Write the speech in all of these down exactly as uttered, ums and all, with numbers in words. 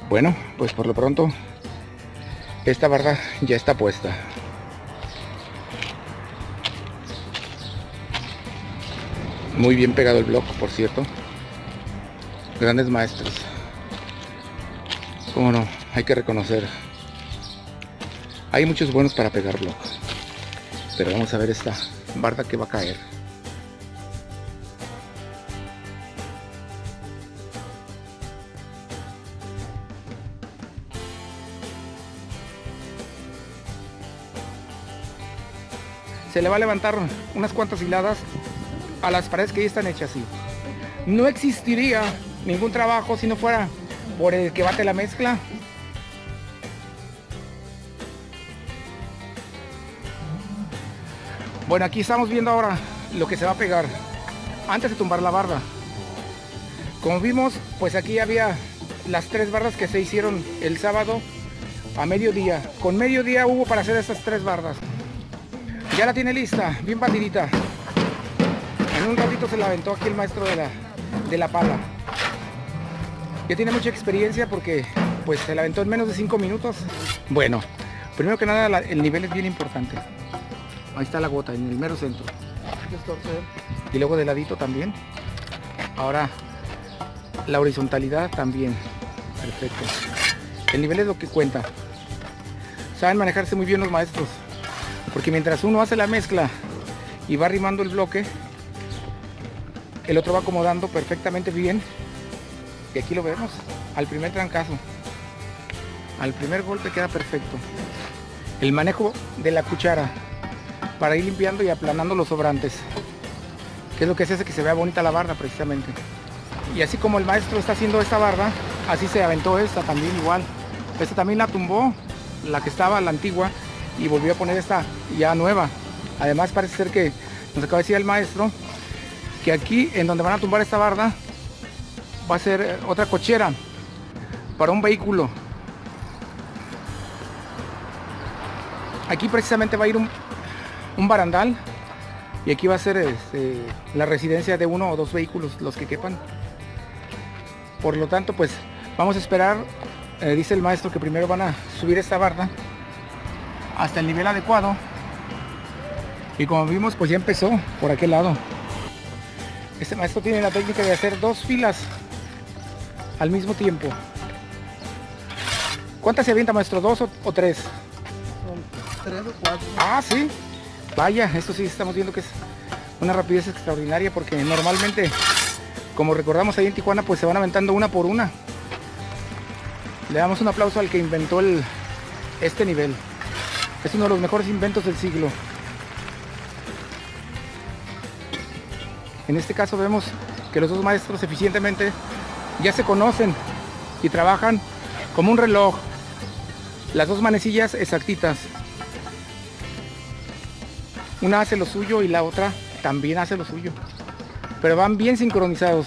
Bueno, pues por lo pronto esta barda ya está puesta. Muy bien pegado el block, por cierto. Grandes maestros. Cómo no, hay que reconocer. Hay muchos buenos para pegar block. Pero vamos a ver esta barda que va a caer. Se le va a levantar unas cuantas hiladas a las paredes que ya están hechas así. No existiría ningún trabajo si no fuera por el que bate la mezcla. Bueno, aquí estamos viendo ahora lo que se va a pegar antes de tumbar la barda. Como vimos, pues aquí había las tres bardas que se hicieron el sábado a mediodía. Con mediodía hubo para hacer estas tres bardas. Ya la tiene lista, bien batidita. En un ratito se la aventó aquí el maestro de la, de la pala. Ya tiene mucha experiencia porque pues se la aventó en menos de cinco minutos. Bueno, primero que nada la, el nivel es bien importante. Ahí está la gota, en el mero centro. Y luego de ladito también. Ahora la horizontalidad también. Perfecto. El nivel es lo que cuenta. Saben manejarse muy bien los maestros. Porque mientras uno hace la mezcla y va arrimando el bloque, el otro va acomodando perfectamente bien. Y aquí lo vemos, al primer trancazo. Al primer golpe queda perfecto. El manejo de la cuchara para ir limpiando y aplanando los sobrantes, que es lo que hace que se vea bonita la barda precisamente. Y así como el maestro está haciendo esta barda, así se aventó esta también igual. Esta también la tumbó, la que estaba, la antigua, y volvió a poner esta ya nueva. Además parece ser que nos acaba de decir el maestro que aquí en donde van a tumbar esta barda va a ser otra cochera para un vehículo. Aquí precisamente va a ir un, un barandal y aquí va a ser este, la residencia de uno o dos vehículos, los que quepan. Por lo tanto, pues vamos a esperar. Eh, dice el maestro que primero van a subir esta barda hasta el nivel adecuado, y como vimos pues ya empezó por aquel lado. Este maestro tiene la técnica de hacer dos filas al mismo tiempo. ¿Cuántas se avienta, maestro? ¿Dos o, o tres? Son tres o cuatro. Ah, sí. Vaya, esto sí estamos viendo que es una rapidez extraordinaria, porque normalmente, como recordamos ahí en Tijuana, pues se van aventando una por una. Le damos un aplauso al que inventó el, este nivel. Es uno de los mejores inventos del siglo. En este caso vemos que los dos maestros eficientemente ya se conocen y trabajan como un reloj. Las dos manecillas exactitas. Una hace lo suyo y la otra también hace lo suyo. Pero van bien sincronizados.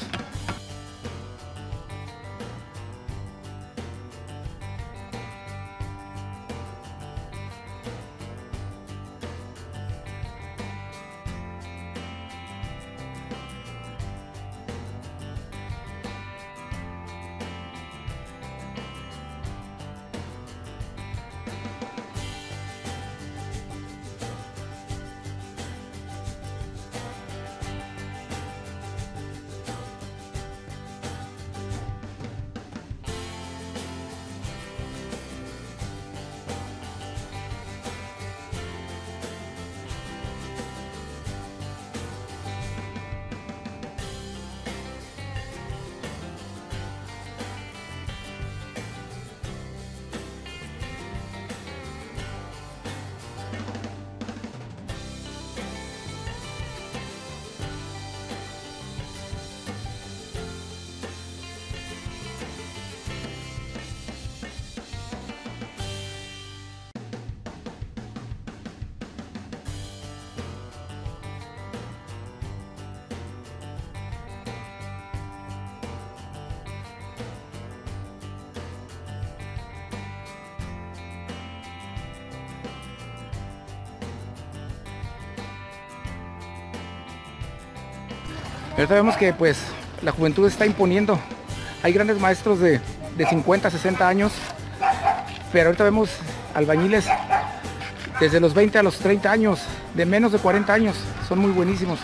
Ahorita vemos que pues la juventud está imponiendo. Hay grandes maestros de, de cincuenta, sesenta años, pero ahorita vemos albañiles desde los veinte a los treinta años, de menos de cuarenta años, son muy buenísimos.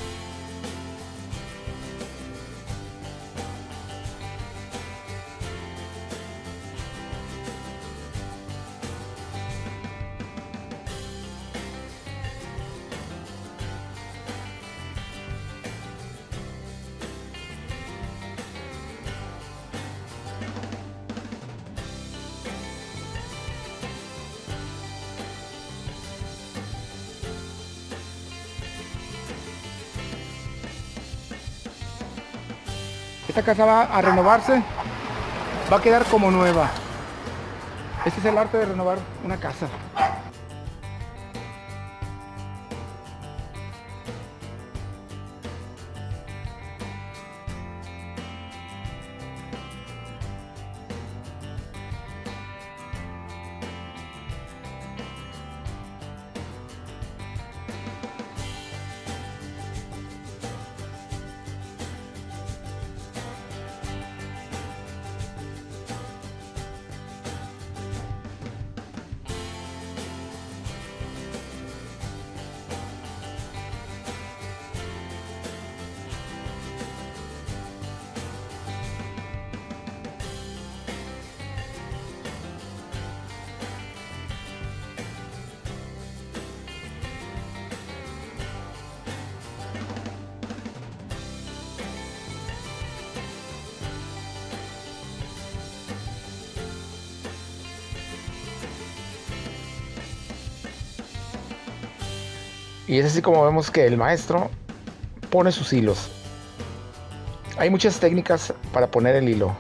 Esta casa va a renovarse, va a quedar como nueva. Este es el arte de renovar una casa. Y es así como vemos que el maestro pone sus hilos. Hay muchas técnicas para poner el hilo.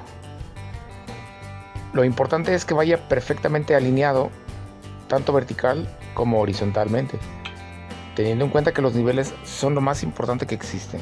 Lo importante es que vaya perfectamente alineado, tanto vertical como horizontalmente, teniendo en cuenta que los niveles son lo más importante que existe.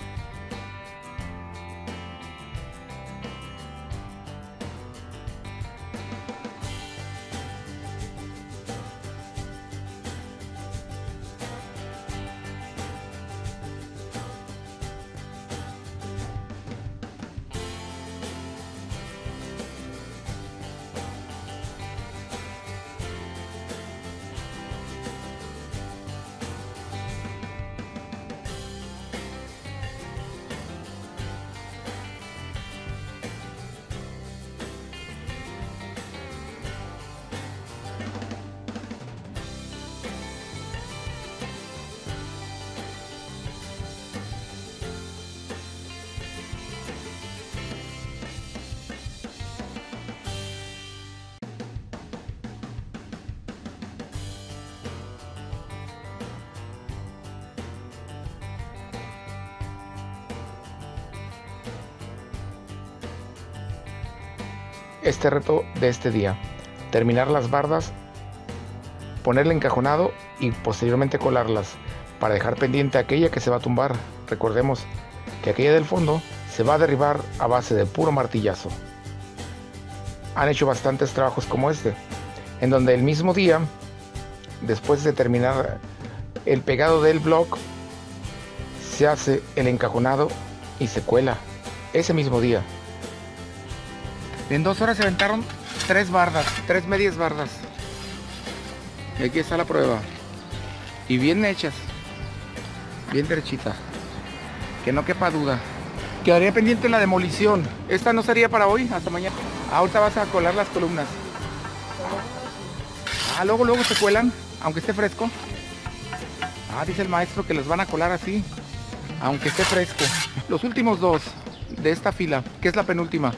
Este reto de este día: terminar las bardas, ponerle encajonado y posteriormente colarlas para dejar pendiente aquella que se va a tumbar. Recordemos que aquella del fondo se va a derribar a base de puro martillazo. Han hecho bastantes trabajos como este, en donde el mismo día, después de terminar el pegado del block, se hace el encajonado y se cuela ese mismo día. En dos horas se aventaron tres bardas, tres medias bardas. Y aquí está la prueba. Y bien hechas, bien derechita, que no quepa duda. Quedaría pendiente la demolición. Esta no sería para hoy, hasta mañana. Ahorita vas a colar las columnas. Ah, luego, luego se cuelan, aunque esté fresco. Ah, dice el maestro que los van a colar así, aunque esté fresco. Los últimos dos de esta fila, que es la penúltima.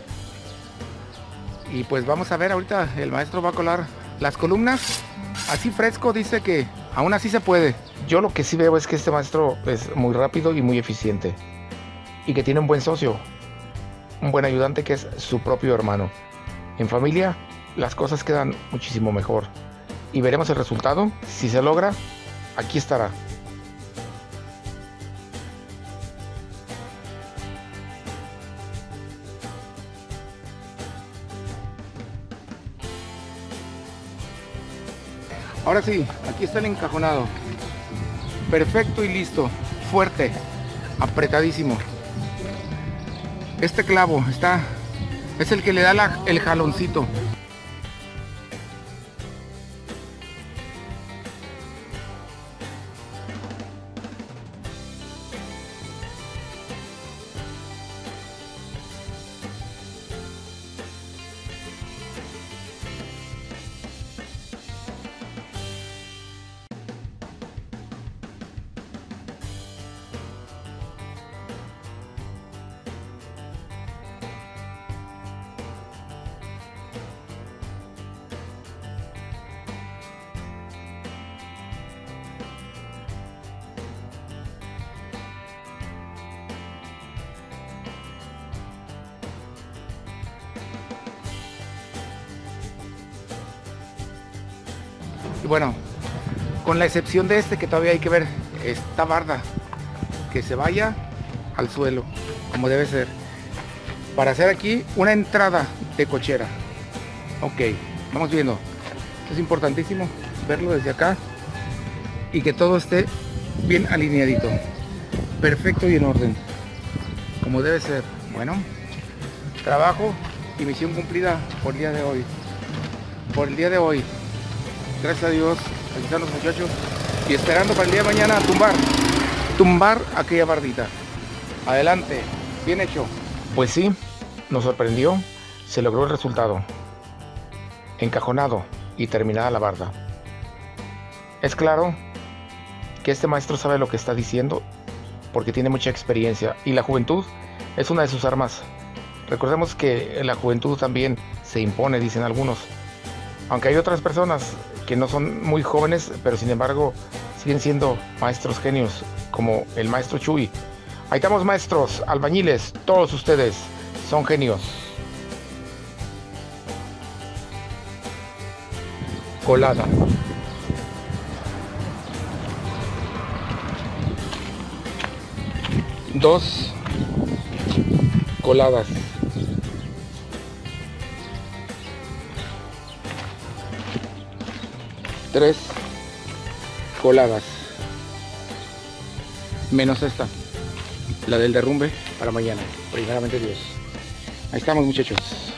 Y pues vamos a ver, ahorita el maestro va a colar las columnas así fresco. Dice que aún así se puede. Yo lo que sí veo es que este maestro es muy rápido y muy eficiente, y que tiene un buen socio, un buen ayudante que es su propio hermano. En familia las cosas quedan muchísimo mejor, y veremos el resultado. Si se logra, aquí estará. Ahora sí, aquí está el encajonado. Perfecto y listo. Fuerte, apretadísimo. Este clavo está, Es el que le da la, el jaloncito. Y bueno, con la excepción de este que todavía hay que ver esta barda que se vaya al suelo como debe ser para hacer aquí una entrada de cochera. Ok, vamos viendo. Es importantísimo verlo desde acá y que todo esté bien alineadito, perfecto y en orden como debe ser. Bueno, trabajo y misión cumplida por el día de hoy. Por el día de hoy. Gracias a Dios, aquí están los muchachos y esperando para el día de mañana tumbar, tumbar aquella bardita. Adelante, bien hecho. Pues sí, nos sorprendió, se logró el resultado. Encajonado y terminada la barda. Es claro que este maestro sabe lo que está diciendo porque tiene mucha experiencia y la juventud es una de sus armas. Recordemos que la juventud también se impone, dicen algunos. Aunque hay otras personas que no son muy jóvenes, pero sin embargo siguen siendo maestros genios, como el maestro Chuy. Ahí estamos, maestros, albañiles, todos ustedes son genios. Colada. Dos coladas. Tres coladas, menos esta, la del derrumbe para mañana, primeramente Dios. Ahí estamos, muchachos.